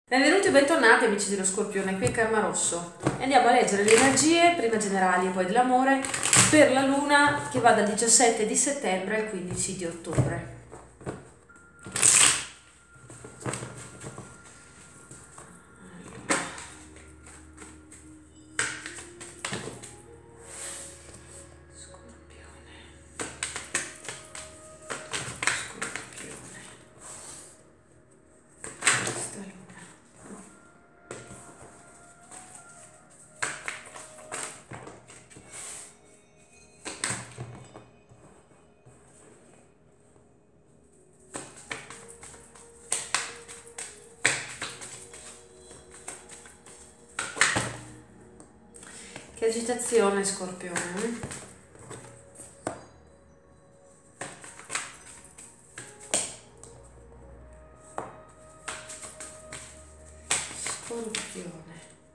Benvenuti e bentornati amici dello Scorpione, qui è Karma Rosso e andiamo a leggere le energie, prima generali e poi dell'amore, per la luna che va dal 17 di settembre al 15 di ottobre. Che agitazione, Scorpione. Scorpione.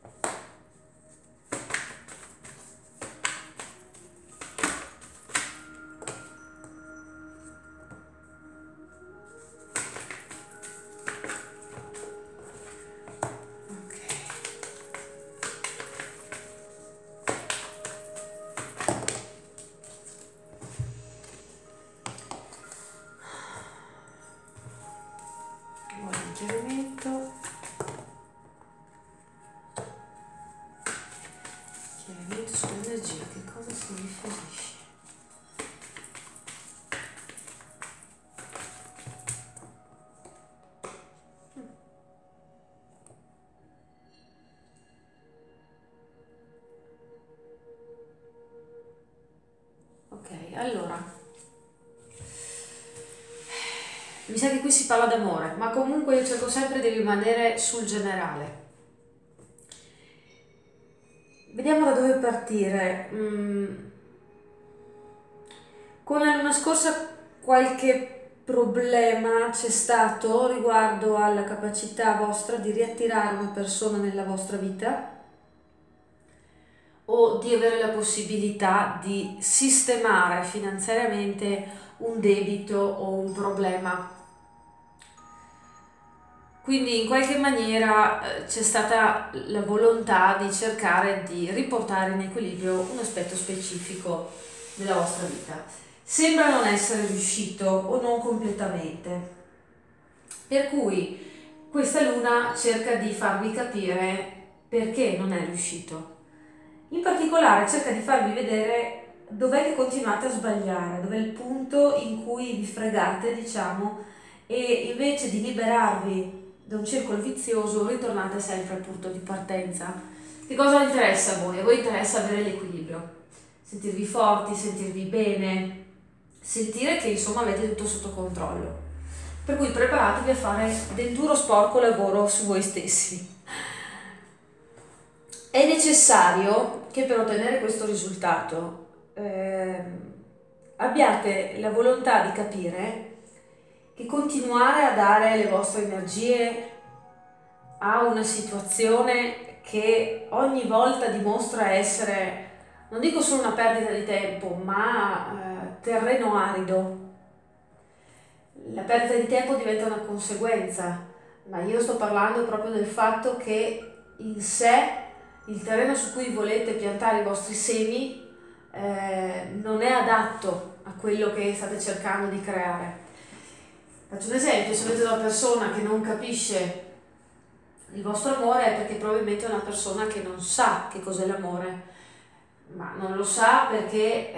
Chiarimento. Chiarimento sull'energia, che cosa si riferisce? Ok, allora. Mi sa che qui si parla d'amore, ma comunque io cerco sempre di rimanere sul generale. Vediamo da dove partire. Con la luna scorsa qualche problema c'è stato riguardo alla capacità vostra di riattirare una persona nella vostra vita o di avere la possibilità di sistemare finanziariamente un debito o un problema. Quindi in qualche maniera c'è stata la volontà di cercare di riportare in equilibrio un aspetto specifico della vostra vita. Sembra non essere riuscito o non completamente, per cui questa luna cerca di farvi capire perché non è riuscito. In particolare cerca di farvi vedere dov'è che continuate a sbagliare, dov'è il punto in cui vi fregate, diciamo, e invece di liberarvi da un circolo vizioso ritornate sempre al punto di partenza. Che cosa interessa a voi? A voi interessa avere l'equilibrio, sentirvi forti, sentirvi bene, sentire che insomma avete tutto sotto controllo. Per cui preparatevi a fare del duro sporco lavoro su voi stessi. È necessario che per ottenere questo risultato abbiate la volontà di capire che continuare a dare le vostre energie a una situazione che ogni volta dimostra essere, non dico solo una perdita di tempo, ma terreno arido. La perdita di tempo diventa una conseguenza, ma io sto parlando proprio del fatto che in sé il terreno su cui volete piantare i vostri semi non è adatto a quello che state cercando di creare. Faccio un esempio: se avete una persona che non capisce il vostro amore è perché probabilmente è una persona che non sa che cos'è l'amore, ma non lo sa perché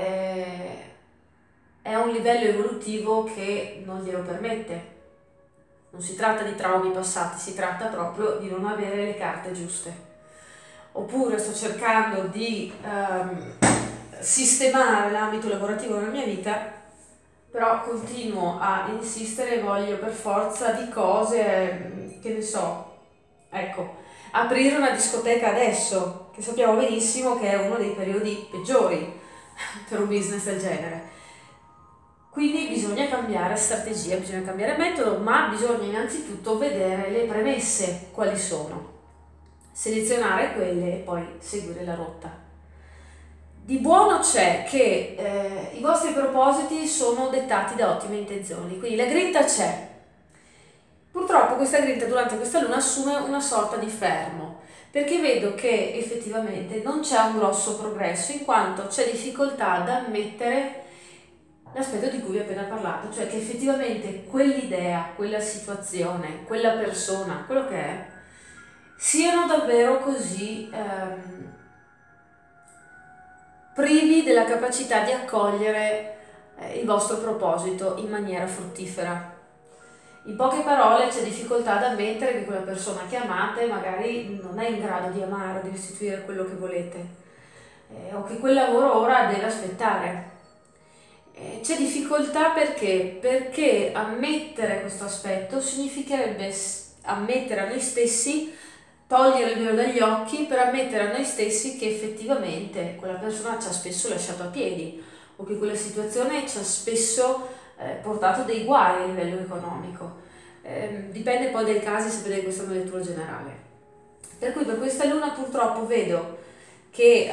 è a un livello evolutivo che non glielo permette. Non si tratta di traumi passati, si tratta proprio di non avere le carte giuste. Oppure sto cercando di sistemare l'ambito lavorativo nella mia vita, però continuo a insistere, voglio per forza di cose, che ne so, ecco, aprire una discoteca adesso, che sappiamo benissimo che è uno dei periodi peggiori per un business del genere. Quindi bisogna cambiare strategia, bisogna cambiare metodo, ma bisogna innanzitutto vedere le premesse quali sono, selezionare quelle e poi seguire la rotta. Di buono c'è che i vostri propositi sono dettati da ottime intenzioni, quindi la grinta c'è. Purtroppo questa grinta durante questa luna assume una sorta di fermo, perché vedo che effettivamente non c'è un grosso progresso, in quanto c'è difficoltà ad ammettere l'aspetto di cui vi ho appena parlato, cioè che effettivamente quell'idea, quella situazione, quella persona, quello che è, siano davvero così privi della capacità di accogliere il vostro proposito in maniera fruttifera. In poche parole, c'è difficoltà ad ammettere che quella persona che amate magari non è in grado di amare o di restituire quello che volete, o che quel lavoro ora deve aspettare. C'è difficoltà perché? Perché ammettere questo aspetto significherebbe ammettere a noi stessi, togliere il velo dagli occhi per ammettere a noi stessi che effettivamente quella persona ci ha spesso lasciato a piedi o che quella situazione ci ha spesso portato dei guai a livello economico. Dipende poi dai casi se vedete questa è una lettura generale. Per cui per questa luna purtroppo vedo che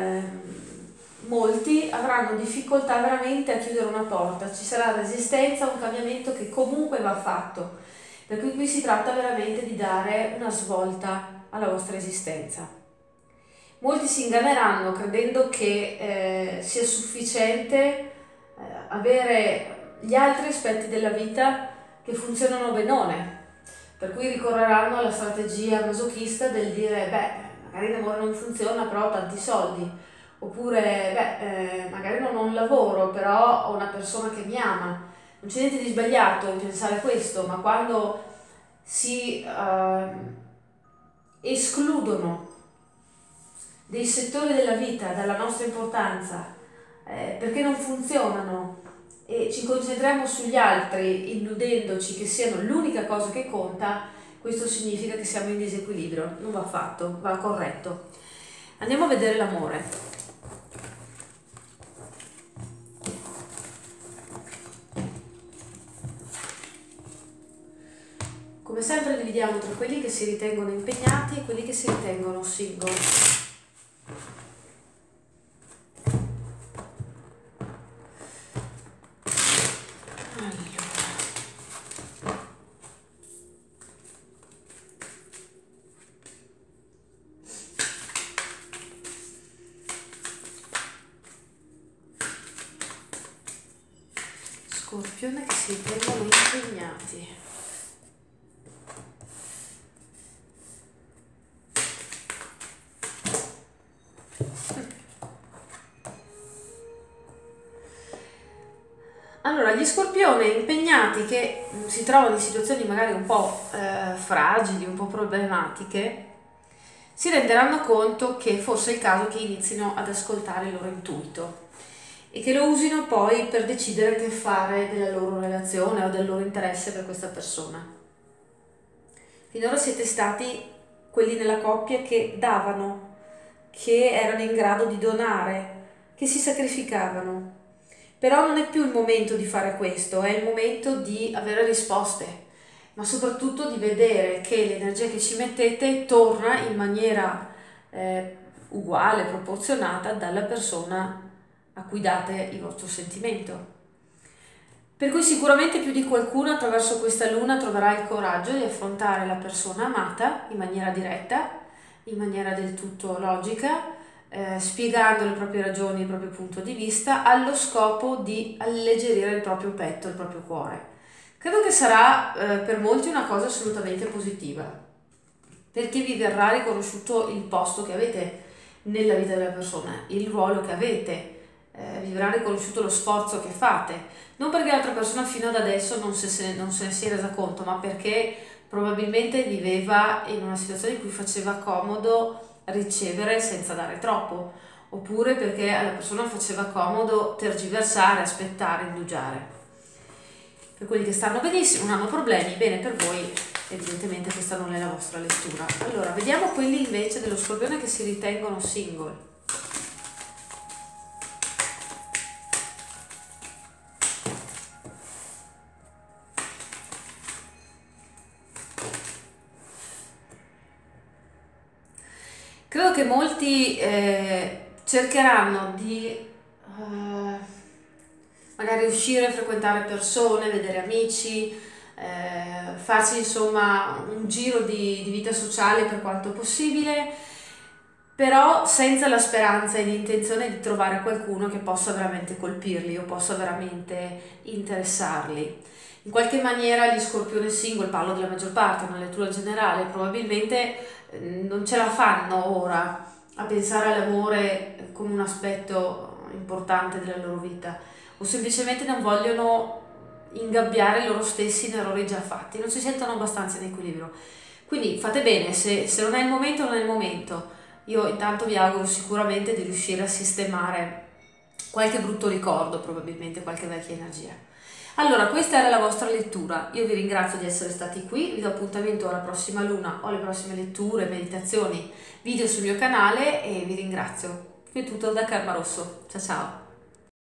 molti avranno difficoltà veramente a chiudere una porta, ci sarà resistenza a un cambiamento che comunque va fatto, per cui qui si tratta veramente di dare una svolta alla vostra esistenza. Molti si inganneranno credendo che sia sufficiente avere gli altri aspetti della vita che funzionano benone, per cui ricorreranno alla strategia masochista del dire magari l'amore non funziona però ho tanti soldi, oppure magari non ho un lavoro però ho una persona che mi ama. Non c'è niente di sbagliato in pensare questo, ma quando si escludono dei settori della vita dalla nostra importanza perché non funzionano e ci concentriamo sugli altri illudendoci che siano l'unica cosa che conta, questo significa che siamo in disequilibrio, non va fatto, va corretto. Andiamo a vedere l'amore. Come sempre dividiamo tra quelli che si ritengono impegnati e quelli che si ritengono single. Scorpione che si ritengono impegnati. Allora, gli scorpione impegnati che si trovano in situazioni magari un po' fragili, un po' problematiche, si renderanno conto che forse è il caso che inizino ad ascoltare il loro intuito e che lo usino poi per decidere che fare della loro relazione o del loro interesse per questa persona. Finora siete stati quelli nella coppia che davano, che erano in grado di donare, che si sacrificavano. Però non è più il momento di fare questo, è il momento di avere risposte, ma soprattutto di vedere che l'energia che ci mettete torna in maniera uguale, proporzionata dalla persona a cui date il vostro sentimento. Per cui sicuramente più di qualcuno attraverso questa luna troverà il coraggio di affrontare la persona amata in maniera diretta, in maniera del tutto logica, spiegando le proprie ragioni, il proprio punto di vista, allo scopo di alleggerire il proprio petto, il proprio cuore. Credo che sarà per molti una cosa assolutamente positiva, perché vi verrà riconosciuto il posto che avete nella vita della persona, il ruolo che avete, vi verrà riconosciuto lo sforzo che fate, non perché l'altra persona fino ad adesso non se ne sia resa conto, ma perché probabilmente viveva in una situazione in cui faceva comodo ricevere senza dare troppo, oppure perché alla persona faceva comodo tergiversare, aspettare, indugiare. Per quelli che stanno benissimo, non hanno problemi, bene per voi, evidentemente questa non è la vostra lettura. Allora, vediamo quelli invece dello scorpione che si ritengono single. Credo che molti cercheranno di magari uscire, frequentare persone, vedere amici, farsi insomma un giro di vita sociale per quanto possibile, però senza la speranza e l'intenzione di trovare qualcuno che possa veramente colpirli o possa veramente interessarli. In qualche maniera gli scorpioni single, parlo della maggior parte, una lettura generale, probabilmente non ce la fanno ora a pensare all'amore come un aspetto importante della loro vita, o semplicemente non vogliono ingabbiare loro stessi in errori già fatti, non si sentono abbastanza in equilibrio. Quindi fate bene, se non è il momento, non è il momento. Io intanto vi auguro sicuramente di riuscire a sistemare qualche brutto ricordo, probabilmente qualche vecchia energia. Allora, questa era la vostra lettura. Io vi ringrazio di essere stati qui, vi do appuntamento alla prossima luna o alle prossime letture, meditazioni, video sul mio canale e vi ringrazio. Qui è tutto da Karma Rosso. Ciao ciao!